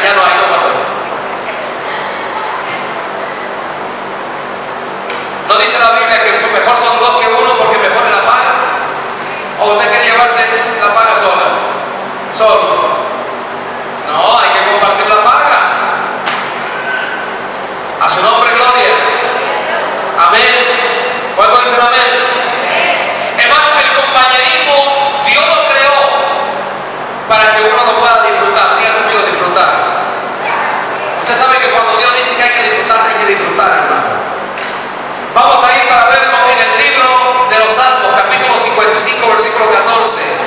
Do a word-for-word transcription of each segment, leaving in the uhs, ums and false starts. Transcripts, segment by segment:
ya no hay, no, pastor. ¿No dice la Biblia que mejor son dos que uno porque mejor es la paga? ¿O usted quiere llevarse la paga sola? Solo. No, hay que compartir la paga. A su nombre, gloria. Amén. ¿Cuánto dicen amén? Hermano, el compañerismo Dios lo creó para que uno lo pueda disfrutar. Diga conmigo, disfrutar. Usted sabe que cuando Dios dice que hay que disfrutar, hay que disfrutar, hermano. Vamos a ir para verlo en el libro de los Salmos, capítulo cincuenta y cinco, versículo catorce.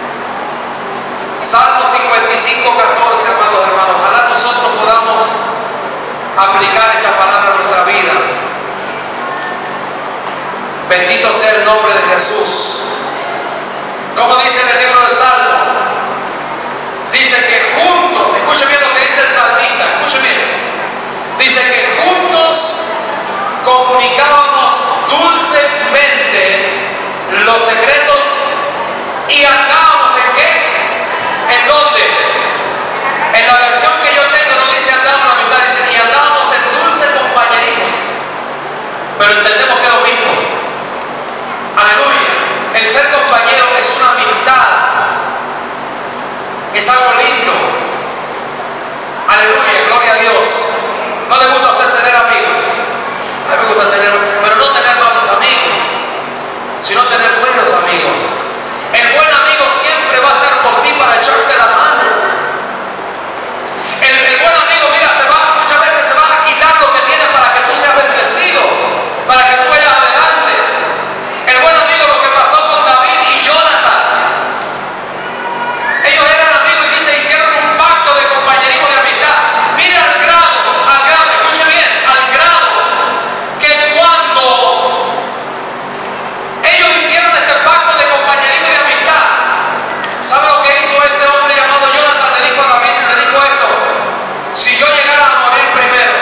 Salmo cincuenta y cinco, catorce, amados hermanos. Ojalá nosotros podamos aplicar esta palabra a nuestra vida. Bendito sea el nombre de Jesús. Como dice en el libro del Salmo, dice que juntos, escuche bien lo que dice el salmista, escuche bien. Dice que juntos comunicábamos dulcemente los secretos y andábamos en qué? ¿En dónde? En la versión que yo tengo no dice andábamos a la mitad, dice y andábamos en dulce compañerismo. Pero entendemos que es lo mismo. Aleluya. El ser compañero es una amistad. Es algo lindo. Aleluya, gloria a Dios. ¿No le gusta a usted tener amigos? A mí me gusta tener, pero no tener malos amigos, sino tener buenos amigos. El buen amigo siempre va a estar por ti para echarte la mano. El, el buen amigo, mira, se va, muchas veces se va a quitar lo que tiene para que tú seas bendecido, para que tú vayas adelante. El buen amigo, lo que pasó con David y Jonathan. Ellos eran amigos y dice, hicieron un pacto de compañerismo, de amistad. Mira al grado, al grado, escuche bien, al grado que cuando ellos hicieron este pacto de compañerismo y de amistad, ¿sabe lo que hizo este hombre llamado Jonathan? Le dijo a David, le dijo esto: si yo llegara a morir primero,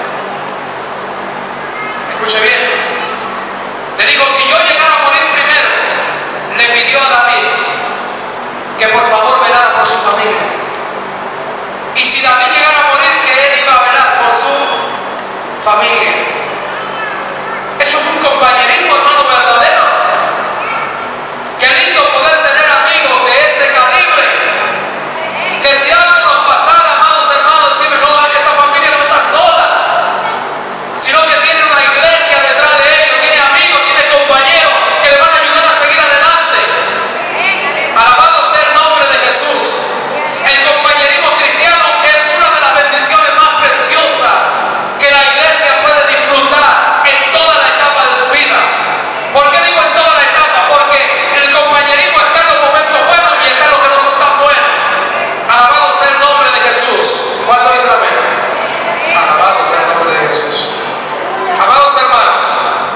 escuche bien, le dijo, si yo llegara a morir primero, le pidió a David que por favor velara por su familia. Y si David llegara a morir, que él iba a velar por su familia. Eso es un compañerismo, hermano, verdadero. Qué lindo poder tener amigos de ese calibre. Que si algo nos pasara, amados hermanos, decirme, no, esa familia no está sola, sino que tiene una iglesia detrás de ellos, tiene amigos, tiene compañeros que le van a ayudar a seguir adelante. Alabado sea el nombre de Jesús. El compañerismo cristiano es una de las bendiciones más preciosas que la iglesia puede disfrutar en toda la etapa de su vida. ¿Por qué digo en toda la etapa? Porque el compañerismo está en los momentos buenos y está en los que no son tan buenos. Alabado sea el nombre de Jesús. ¿Cuánto dice amén? Alabado sea el nombre de Jesús. Amados hermanos,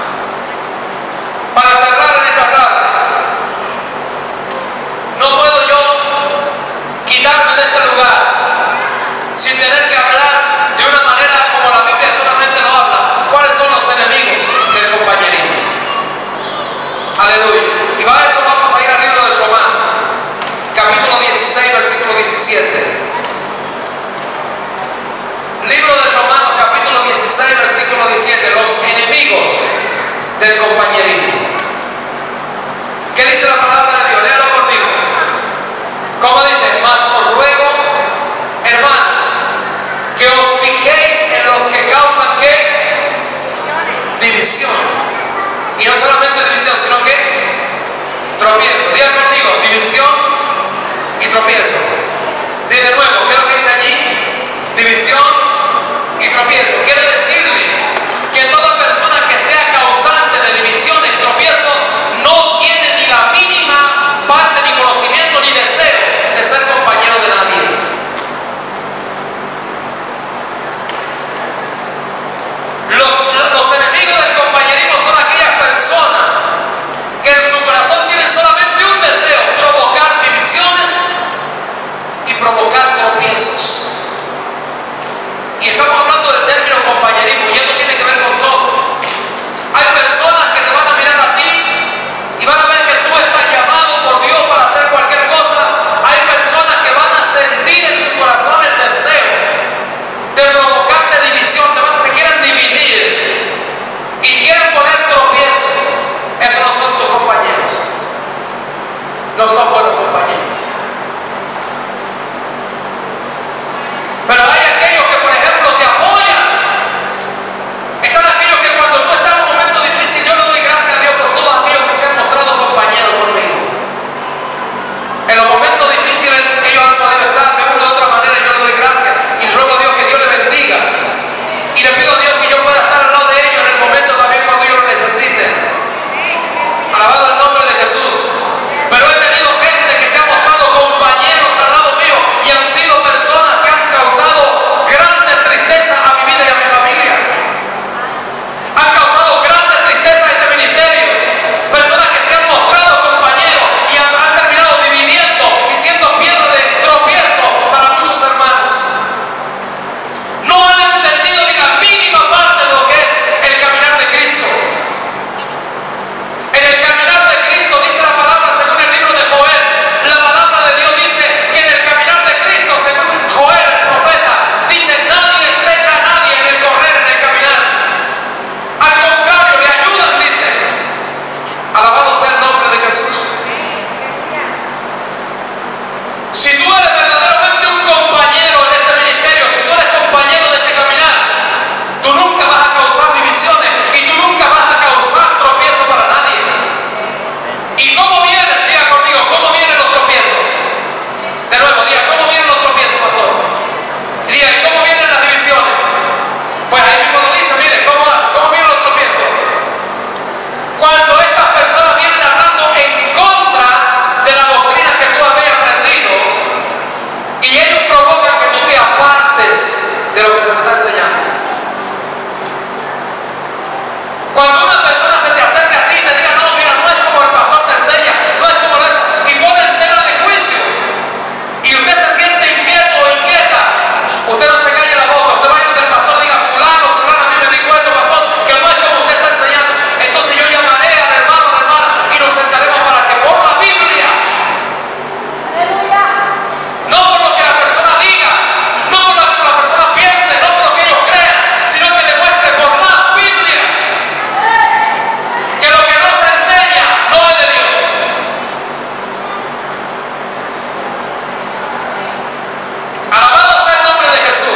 para cerrar en esta tarde, no puedo yo quitarme de este lugar sin tener que hablar de una manera como la Biblia solamente lo habla. ¿Cuáles son los enemigos del compañerismo? Aleluya. Y para eso vamos a ir al libro de Romanos, capítulo dieciséis, versículo diecisiete. Libro de Romanos, capítulo dieciséis, versículo diecisiete. Los enemigos del compañerismo. ¿Qué dice la palabra de Dios? Léalo conmigo. ¿Cómo dice? Mas os ruego, hermanos, que os fijéis en los que causan ¿qué? División. Y no solamente división, sino que tropiezo. Diga conmigo, división y tropiezo. Diga de nuevo, ¿qué es lo que dice allí? División y tropiezo. Quiere decirle que toda persona que sea causante de divisiones y tropiezos no tiene ni la mínima parte, ni conocimiento, ni deseo de ser compañero de nadie. Los, los enemigos del compañerismo son aquellas personas que en su corazón tienen solamente un deseo: provocar divisiones y provocar tropiezos. no son buenos compañeros. Pero hay aquellos que, por ejemplo, te apoyan. Están aquellos que cuando tú estás en un momento difícil, yo le doy gracias a Dios por todos aquellos que se han mostrado compañeros conmigo. En los momentos difíciles ellos han podido estar de una u otra manera, y yo le doy gracias y ruego a Dios que Dios les bendiga. Y le pido a Dios que yo pueda estar al lado de ellos en el momento también cuando ellos lo necesiten. Alabado el nombre de Jesús. Pero he tenido gente que se ha mostrado compañeros al lado mío y han sido personas que han causado grande tristeza a mi vida y a mi familia. Han causado grande tristeza a este ministerio. Personas que se han mostrado compañeros y han, han terminado dividiendo y siendo piedra de tropiezo para muchos hermanos. No han entendido ni la mínima parte de lo que es el caminar de Cristo. En el caminar de Cristo dice la palabra según el libro de Joel. La palabra de Dios dice que en el caminar de Cristo, según Joel el profeta, dice: nadie estrecha a nadie en el correr, en el caminar. Al contrario, le ayudan, dice. Alabado sea el nombre de Jesús. Si tú eres verdaderamente un compañero en este ministerio, si tú eres compañero de este caminar, tú nunca vas a causar divisiones y tú nunca vas a causar tropiezos para nadie. ¿Y cómo vienen? Diga conmigo, ¿cómo vienen los tropiezos? De nuevo, diga, ¿cómo vienen los tropiezos, pastor? Y diga, ¿y cómo vienen las divisiones? Pues ahí mismo lo dice, mire, ¿cómo hace? ¿Cómo vienen los tropiezos? Cuando estas personas vienen hablando en contra de la doctrina que tú habías aprendido y ellos provocan que tú te apartes de lo que se te está enseñando. Cuando una persona se te acerca a ti y te diga: no, mira, no es como el pastor te enseña, no es como eso, y pone el tema de juicio, y usted se siente inquieto o inquieta, usted no se calle la boca, usted vaya donde el pastor y diga: fulano, fulano, a mí me dijo esto, pastor, que no es como usted está enseñando. Entonces yo llamaré al hermano, a la hermana, y nos sentaremos para que por la Biblia, no por lo que la persona diga, no por lo que la persona piense, no por lo que ellos crean, sino que demuestre por la Biblia que lo que no se enseña no es de Dios. Alabado sea el nombre de Jesús.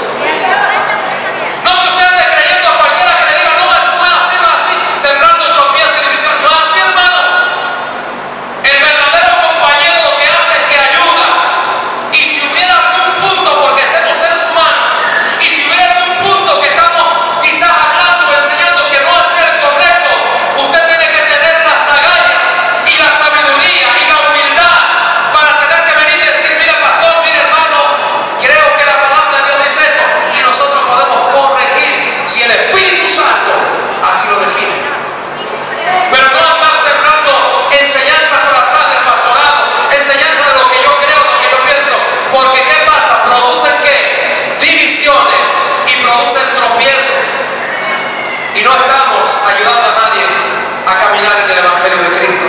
No que usted esté creyendo a cualquiera que le diga: no, eso no es así, no es así, sembrando tropiezo y división. No es así, hermano. El verdadero compañero lo que hace es que ayuda. Y si hubiera algún punto, porque somos seres humanos, y si hubiera algún punto que estamos quizás hablando o enseñando que no es el correcto, usted tiene que tener las agallas y la sabiduría y la humildad para tener que venir y decir: mira, pastor, mira, hermano, creo que la palabra de Dios dice esto, y nosotros podemos corregir si el Espíritu Santo así lo define. Pero no andar sembrando enseñanza por atrás del pastorado, enseñanza de lo que yo creo, lo que yo pienso, porque ¿qué pasa? Producen ¿qué? Divisiones y producen tropiezos, y no estamos ayudando a nadie a caminar en el Evangelio de Cristo.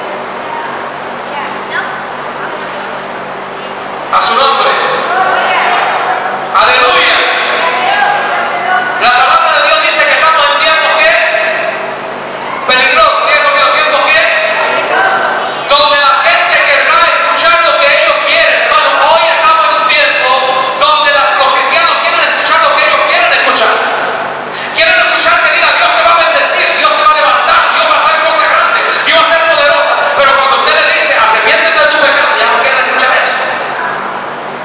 A su nombre. Aleluya. La palabra de Dios dice que estamos en tiempos ¿qué? Peligrosos. Diga conmigo, tiempos ¿qué? Donde la gente querrá escuchar lo que ellos quieren. Hermano, hoy estamos en un tiempo donde la- los cristianos quieren escuchar lo que ellos quieren escuchar. Quieren escuchar que diga: Dios te va a bendecir, Dios te va a levantar, Dios va a hacer cosas grandes, Dios va a ser poderosa. Pero cuando usted le dice: arrepiéntete de tu pecado, ya no quieren escuchar eso.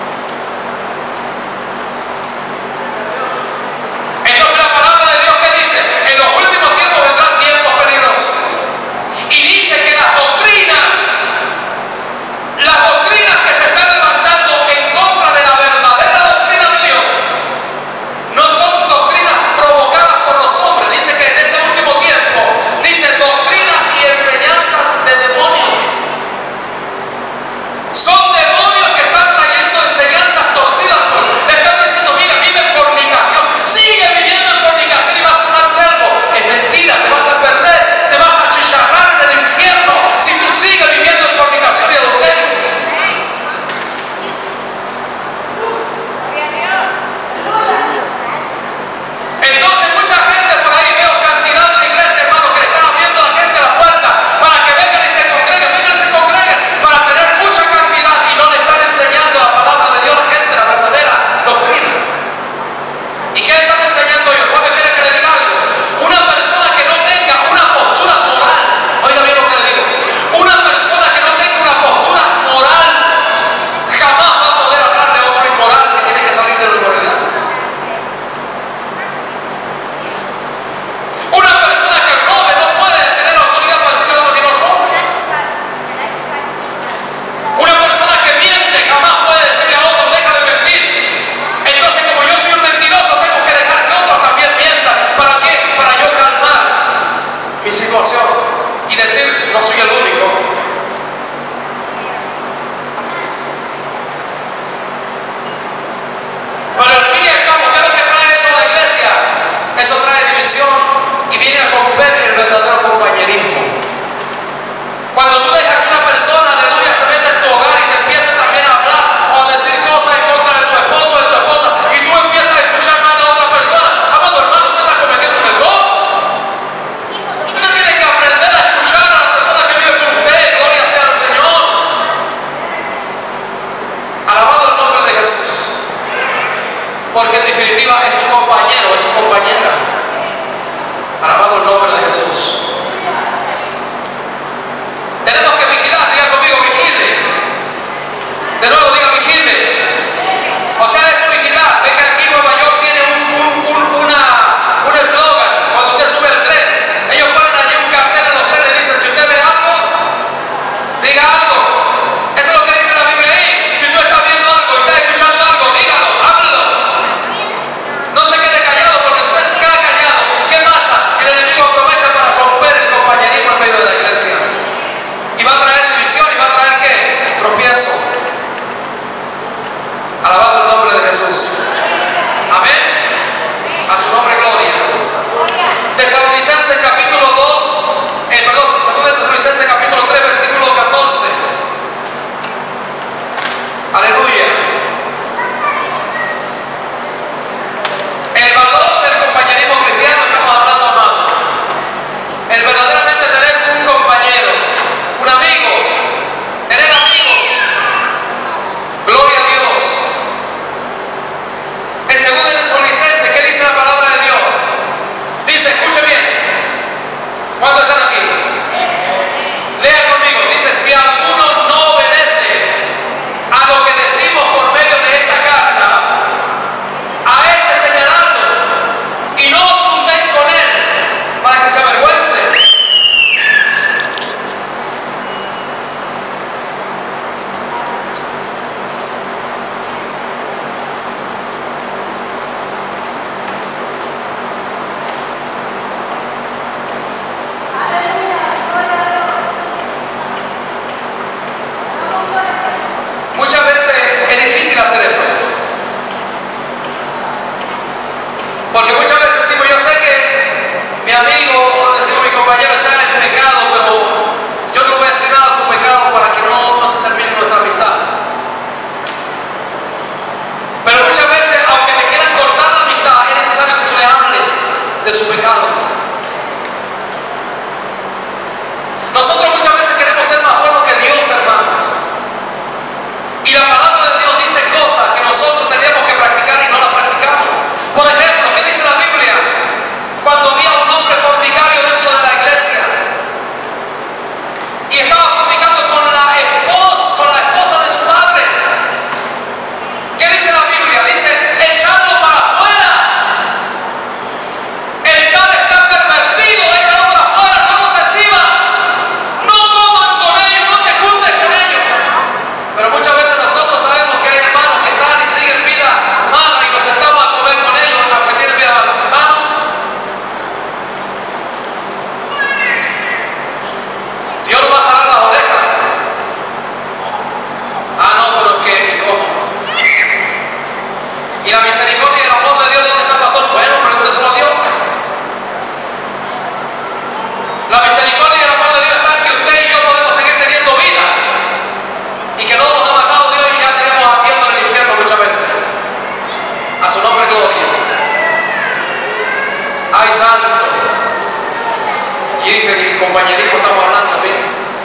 y dije que el compañerismo estamos hablando, ¿bien?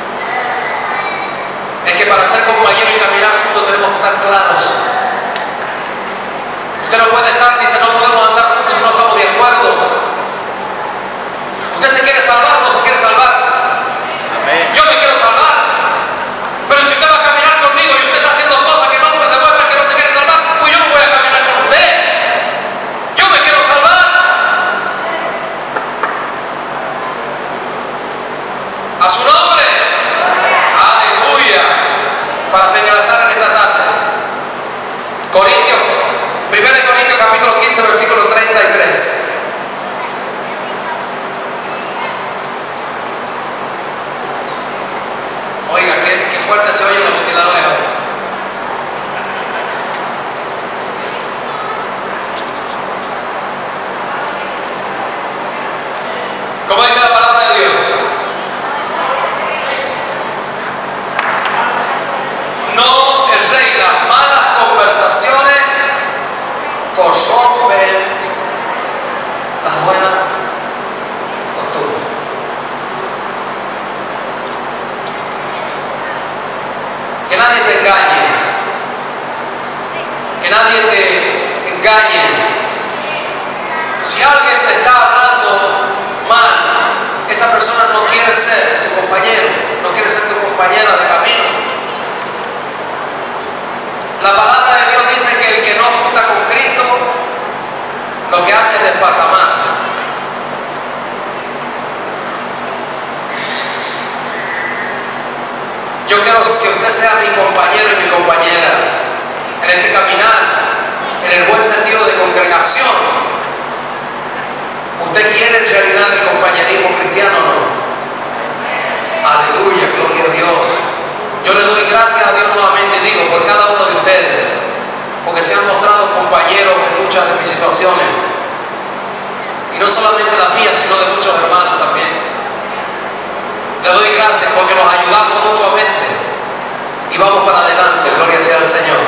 Es que para ser compañeros y caminar juntos tenemos que estar claros. Usted no puede estar, dice, no podemos andar juntos si no estamos de acuerdo. ¿Usted se quiere salvar o no se quiere salvar? Amén. Yo me quiero salvar. Pero si usted va a caminar conmigo y usted está haciendo cosas que no me demuestran que no se quiere salvar, pues yo no voy a caminar con usted. Yo me quiero salvar. A su nombre. Aleluya. Para finalizar en esta tarde. Corintios, primera de Corintios capítulo quince, versículo treinta y tres. Oiga, qué, qué fuerte se oyen los ventiladores ahora. ¿Cómo dice la palabra de Dios? No erréis, las malas conversaciones corrompen las buenas costumbres. Que nadie te engañe, que nadie te engañe. Si alguien te está hablando mal, esa persona no quiere ser tu compañero, no quiere ser tu compañera de camino. La palabra de Dios dice que el que no junta con Cristo, lo que hace es desparramar. Yo quiero que usted sea mi compañero y mi compañera en este caminar, en el buen sentido de congregación. ¿Usted quiere en realidad el compañerismo cristiano o no? Aleluya, gloria a Dios. Yo le doy gracias a Dios nuevamente, digo, por cada uno de ustedes, porque se han mostrado compañeros en muchas de mis situaciones. Y no solamente las mías, sino de muchos hermanos también. Le doy gracias porque nos ayudamos mutuamente y vamos para adelante, gloria sea al Señor.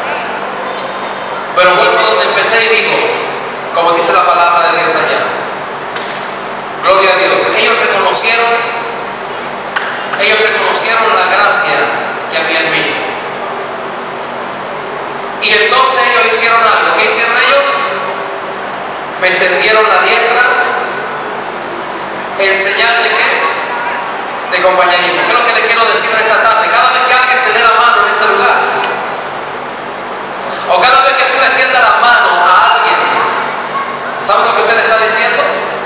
Pero vuelvo a donde empecé y digo, como dice la palabra de Dios allá, gloria a Dios. Ellos reconocieron, ellos reconocieron la gracia que había en mí. Y entonces ellos hicieron algo. ¿Qué hicieron ellos? Me extendieron la diestra en señal de qué? De compañerismo. ¿Qué es lo que les quiero decir esta tarde? Cada vez que alguien te dé la mano en este lugar, o cada vez que tú le extiendas la mano a alguien, ¿sabes lo que usted le está diciendo?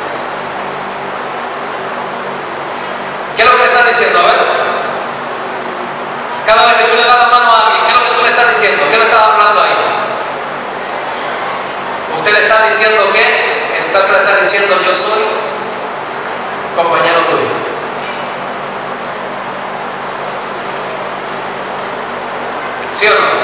¿Qué es lo que le está diciendo? A ver. Cada vez que tú le das la mano a alguien, ¿qué es lo que tú le estás diciendo? ¿Qué le estás hablando ahí? Usted le está diciendo que, entonces le está diciendo, yo soy compañero tuyo. ¿Sí o no?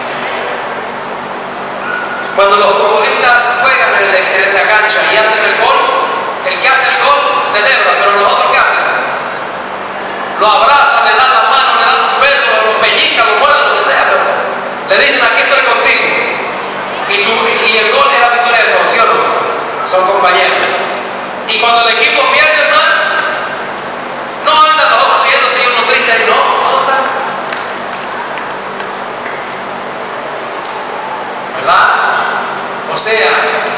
Cuando los futbolistas juegan en, en la cancha y hacen el gol, el que hace el gol celebra, pero los otros ¿qué hacen? Lo abrazan, le dan la mano, le dan un beso, lo pellizcan, lo muerden, lo que sea, pero le dicen, aquí estoy contigo. Y, tú, y el gol es la victoria de todos, ¿sí o no? Son compañeros. Y cuando el equipo pierde, hermano, no andan los otros riéndose y uno triste y no, todos están. ¿Verdad? O sea,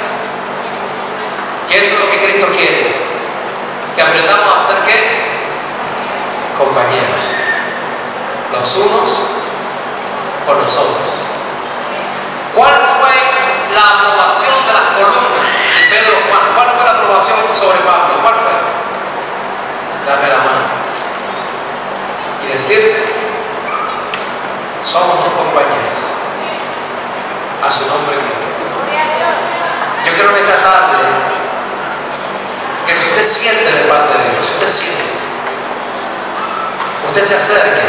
que eso es lo que Cristo quiere, que aprendamos a ser ¿qué? Compañeros, los unos con los otros. ¿Cuál fue la aprobación de las columnas de Pedro Juan? ¿Cuál fue la aprobación sobre Pablo? ¿Cuál fue? Darle la mano y decir, somos tus compañeros, a su nombre. Yo quiero en esta tarde que si usted siente de parte de Dios, si usted siente, usted se acerque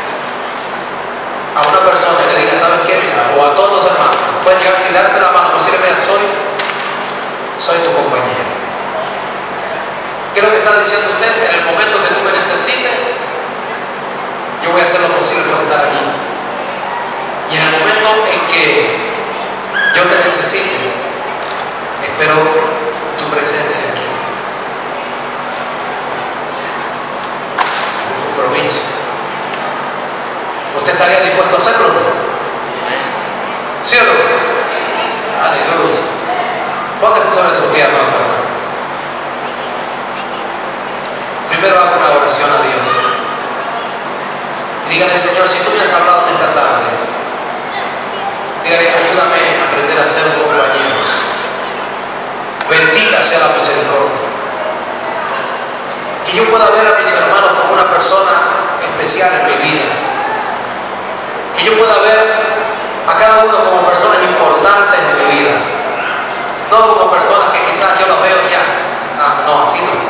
a una persona y le diga, ¿sabes qué? Mira, o a todos los hermanos, pueden llegar sin darse la mano, decirle, mira, soy, soy tu compañero. ¿Qué es lo que está diciendo usted? En el momento que tú me necesites, yo voy a hacer lo posible por estar allí. Y en el momento en que yo te necesite, espero tu presencia aquí. conocerlo? ¿Sí o no? Aleluya. Póngase sobre sus pies, hermanos. Primero haga una oración a Dios. Y dígale, Señor, si tú me has hablado en esta tarde, dígale, ayúdame a aprender a ser un compañero. Bendita sea la misericordia. Que yo pueda ver a mis hermanos como una persona especial en mi vida. Que yo pueda ver a cada uno como personas importantes en mi vida. No como personas que quizás yo los veo ya. Ah, no, así no.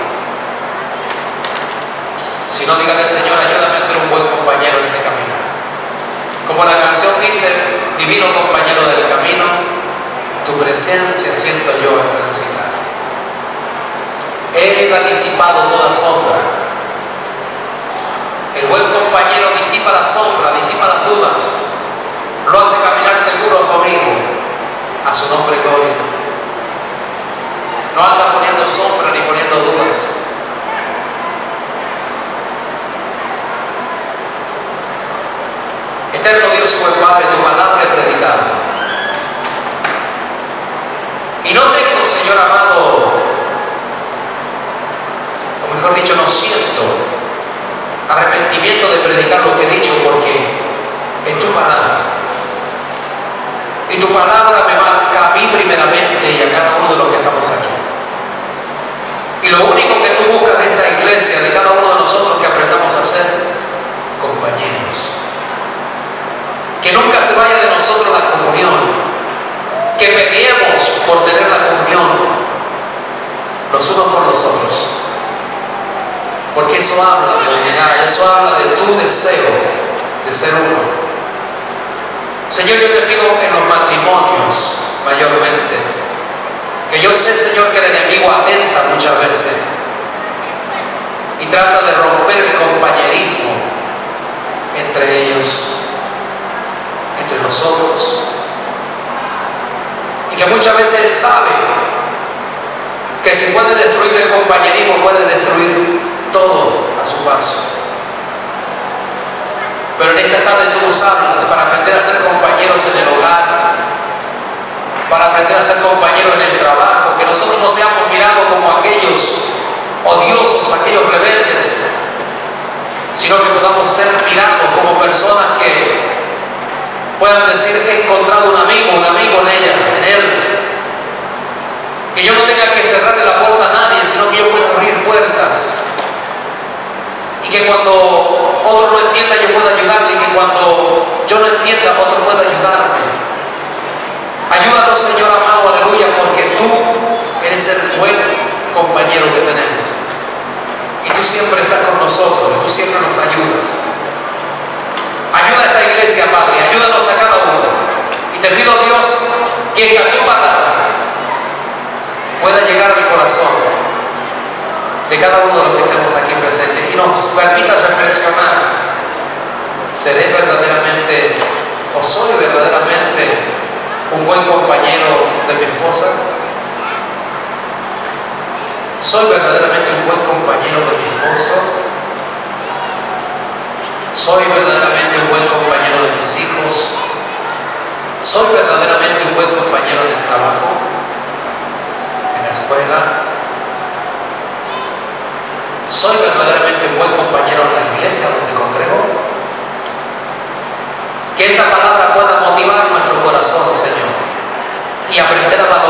Sino dígale, Señor, ayúdame a ser un buen compañero en este camino. Como la canción dice, divino compañero del camino, tu presencia siento yo al transitar. Él ha disipado toda sombra. El buen compañero disipa la sombra, disipa las dudas, lo hace caminar seguro a su amigo, a su nombre y gloria. No anda poniendo sombra ni poniendo dudas. Eterno Dios y buen Padre, tu palabra he predicado. Y no tengo, Señor amado, o mejor dicho, no siento arrepentimiento de predicar lo que he dicho, porque es tu palabra. Y tu palabra me marca a mí primeramente y a cada uno de los que estamos aquí. Y lo único que tú buscas de esta iglesia, de cada uno de nosotros, que aprendamos a ser compañeros. Que nunca se vaya de nosotros la comunión. Que peleemos por tener la comunión los unos con los otros. Porque eso habla de unidad, eso habla de tu deseo de ser uno. Señor, yo te pido en los matrimonios mayormente, que yo sé, Señor, que el enemigo atenta muchas veces y trata de romper el compañerismo entre ellos, entre nosotros, y que muchas veces él sabe que si puede destruir el compañerismo, puede destruir todo a su paso. Pero en esta tarde tú nos hablas para aprender a ser compañeros en el hogar, para aprender a ser compañeros en el trabajo, que nosotros no seamos mirados como aquellos odiosos, aquellos rebeldes, sino que podamos ser mirados como personas que puedan decir que he encontrado un amigo, un amigo en ella, en él. Que yo no tenga que cerrarle la puerta a nadie, sino que yo pueda abrir puertas. Y que cuando otro no entienda, yo pueda ayudarle. Y que cuando yo no entienda, otro pueda ayudarme. Ayúdanos, Señor amado, aleluya, porque tú eres el buen compañero que tenemos. Y tú siempre estás con nosotros, y tú siempre nos ayudas. Ayuda a esta iglesia, Padre, ayúdanos a cada uno. Y te pido, Dios, que esta tu palabra pueda llegar al corazón de cada uno de los que estemos aquí presentes y nos permita reflexionar. ¿Seré verdaderamente o soy verdaderamente un buen compañero de mi esposa? ¿Soy verdaderamente un buen compañero de mi esposo? ¿Soy verdaderamente un buen compañero de mis hijos? ¿Soy verdaderamente un buen compañero en el trabajo? ¿En la escuela? ¿Soy verdaderamente un buen compañero en la iglesia donde congrego? Que esta palabra pueda motivar nuestro corazón, Señor, y aprender a valorar